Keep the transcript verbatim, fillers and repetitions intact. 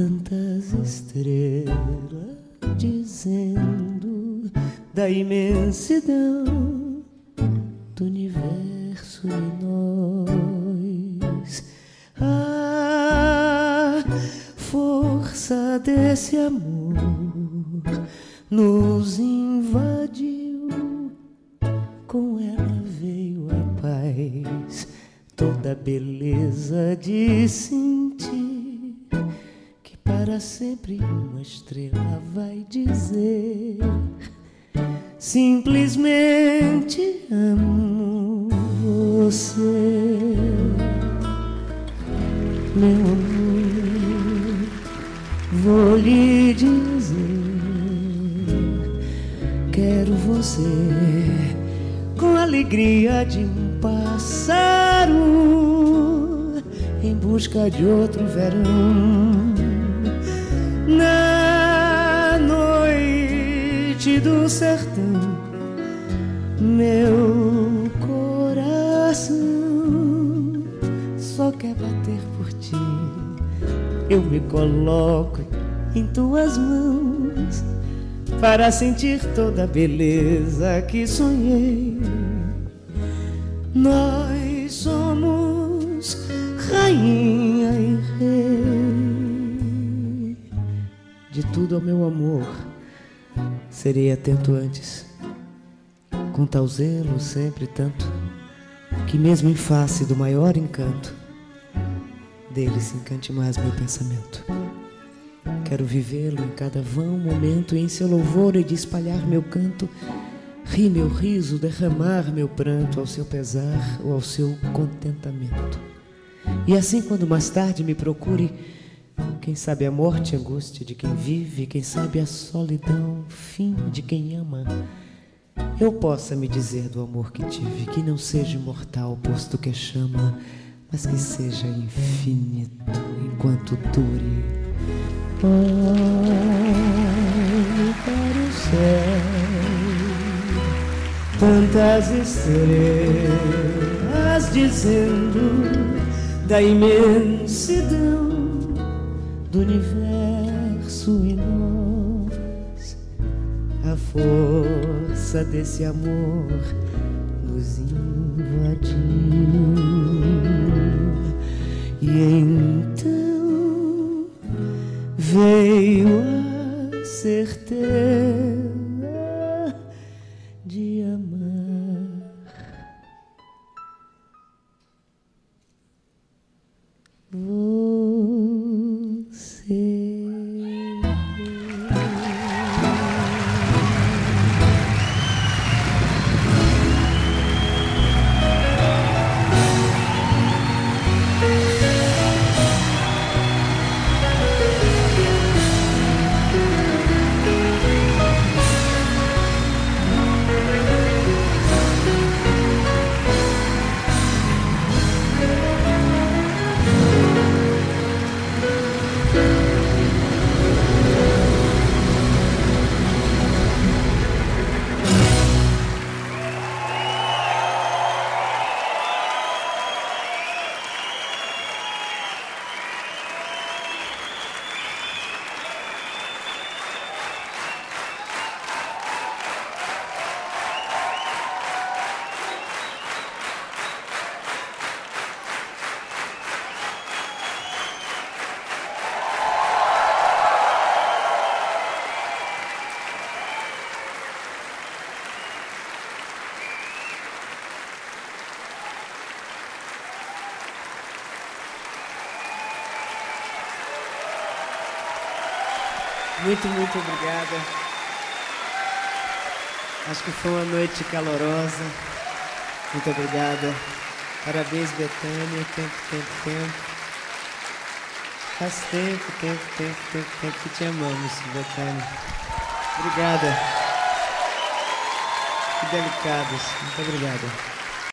tantas estrelas dizendo da imensidão do universo e nós. A força desse amor nos invadiu, com ela veio a paz, toda a beleza de sentir que para sempre uma estrela vai dizer: simplesmente amo você, meu amor. Vou lhe dizer, quero você com a alegria de um pássaro em busca de outro verão. Na noite do sertão, meu coração só quer bater por ti. Eu me coloco em tuas mãos para sentir toda a beleza que sonhei. Nós somos rainha e rei. De tudo, ao meu amor, serei atento antes, com tal zelo sempre tanto, que mesmo em face do maior encanto, dele se encante mais meu pensamento. Quero vivê-lo em cada vão momento, e em seu louvor e de espalhar meu canto, rir meu riso, derramar meu pranto, ao seu pesar ou ao seu contentamento. E assim, quando mais tarde me procure, quem sabe a morte, a angústia de quem vive, quem sabe a solidão, fim de quem ama, eu possa me dizer do amor que tive, que não seja imortal, posto que é chama, mas que seja infinito enquanto dure. Olhe para o céu, tantas estrelas dizendo da imensidão do universo e nós. A força desse amor nos invadiu, e então veio a certeza de amar você. Muito, muito obrigada. Acho que foi uma noite calorosa. Muito obrigada. Parabéns, Bethânia. Tempo, tempo, tempo. Faz tempo, tempo, tempo, tempo, tempo que te amamos, Bethânia. Obrigada. Que delicados. Muito obrigada.